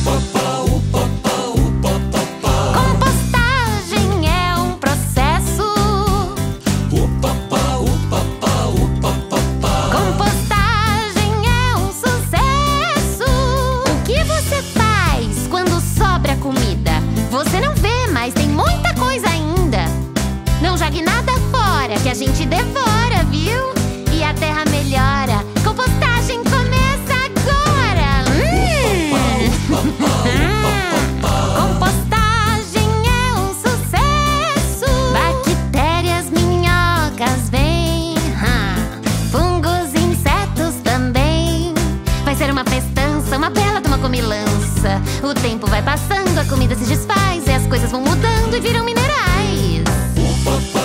Compostagem é um processo. Compostagem é um sucesso. O que você faz quando sobra comida? Você não vê, mas tem muita coisa ainda. Não jogue nada fora, que a gente devora, viu? E a terra melhora. Compostagem começa agora. Compostagem é um sucesso. Bactérias, minhocas vêm, fungos, insetos também. Vai ser uma festança, uma bela de uma comilança. O tempo vai passando, a comida se desfaz e as coisas vão mudando e viram minerais.